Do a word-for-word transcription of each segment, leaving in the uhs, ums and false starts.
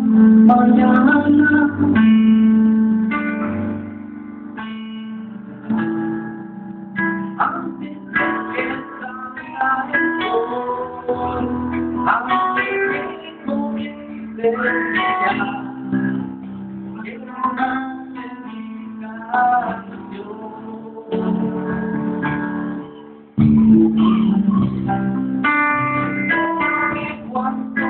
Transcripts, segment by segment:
mañana. Antes de que salga el sol, antes de que comience el día, quiero darte mi canción. Cuando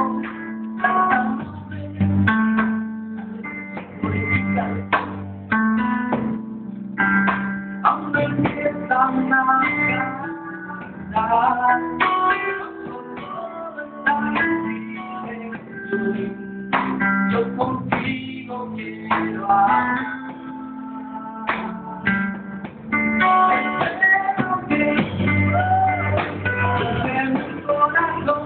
aún empiezan a cantar, yo contigo quiero hablar. Espero que en mi corazón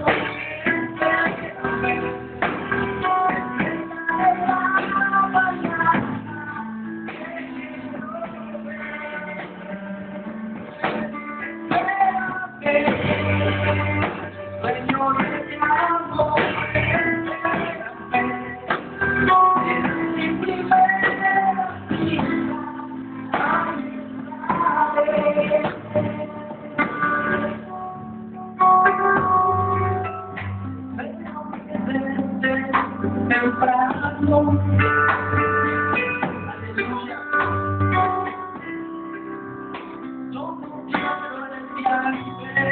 sueño de amor, es mi primera cita. Desde temprano, aleluya, yo no quiero el viaje.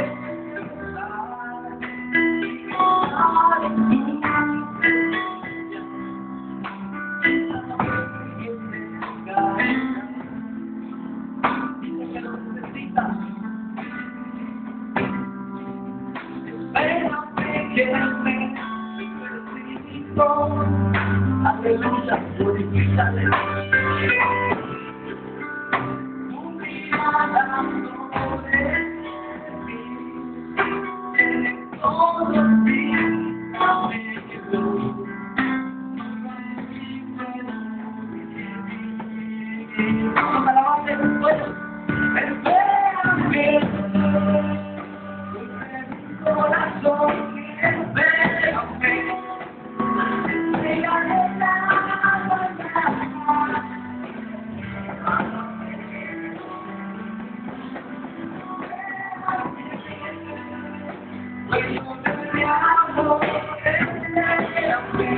Espérame que me necesito, aleluya, glorifícale. Tu mirada sobre mí, tiene todo en ti, amén. Vamos a alabarle después. Espérame. Corazón, espérame, llegaré la mañana. Sueño de amor, espérame,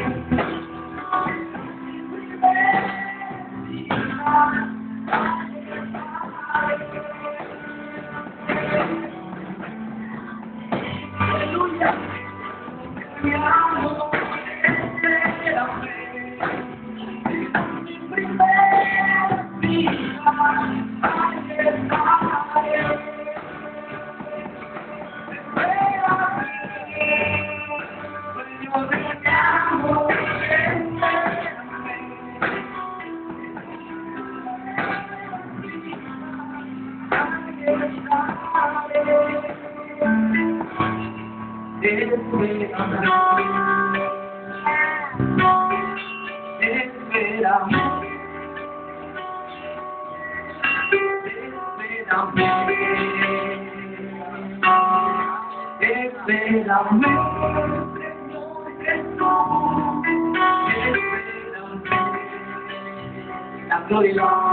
aleluya, mi amor, espérame, mi primera cita, ahí estaré. Espérame, sueño de amor, espérame, ahí estaré. Espérame, espérame, espérame, Señor Jesús, espérame. La gloria.